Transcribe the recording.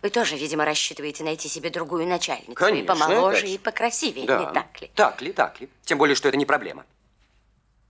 Вы тоже, видимо, рассчитываете найти себе другую начальницу. Конечно, и помоложе, и покрасивее, да. не так ли? Так ли. Тем более, что это не проблема.